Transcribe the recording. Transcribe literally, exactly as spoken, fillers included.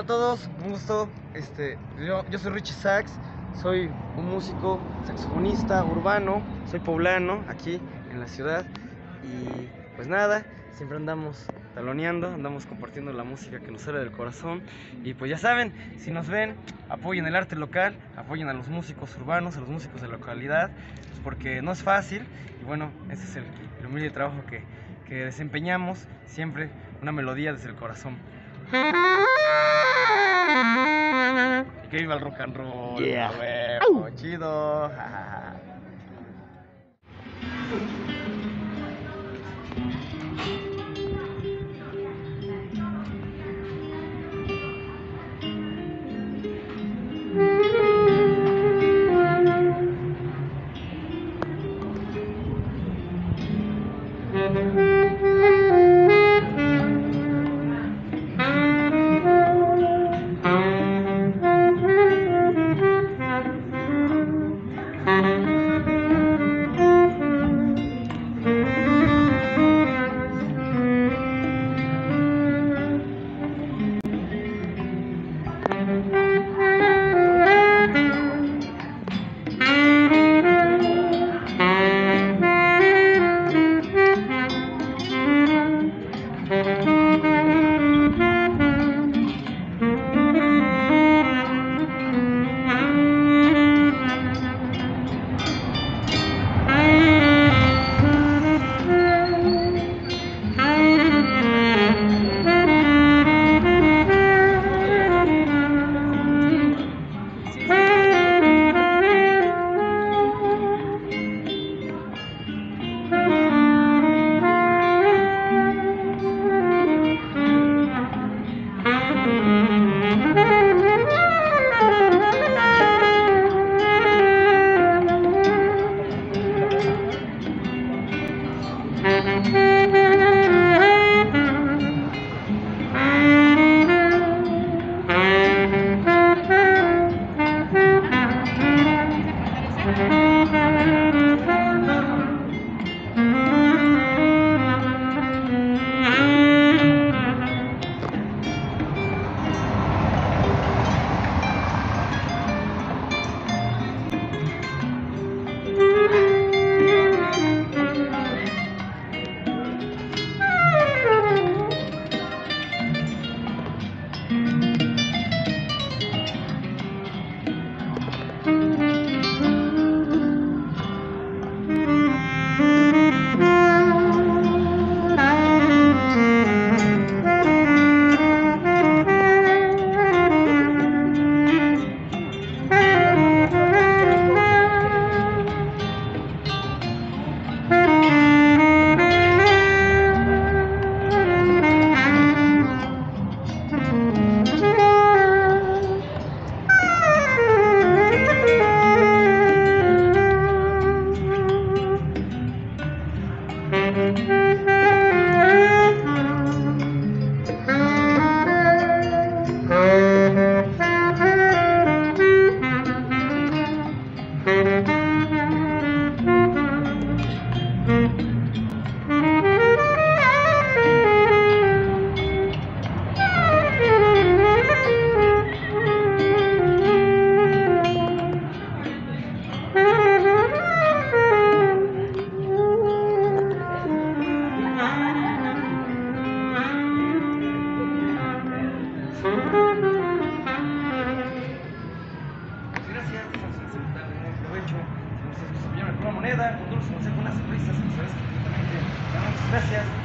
a todos, un gusto. Este, yo, yo soy Richie Sax, soy un músico saxofonista urbano, soy poblano aquí en la ciudad y pues nada, siempre andamos taloneando, andamos compartiendo la música que nos sale del corazón y pues ya saben, si nos ven, apoyen el arte local, apoyen a los músicos urbanos, a los músicos de la localidad, pues porque no es fácil y bueno, ese es el, el humilde trabajo que, que desempeñamos, siempre una melodía desde el corazón. Y que viva el rock and roll, Yeah. huevo, chido. Gracias, provecho. Si nos moneda, con dulce, nos una sonrisa, si nos ves completamente. Muchas gracias.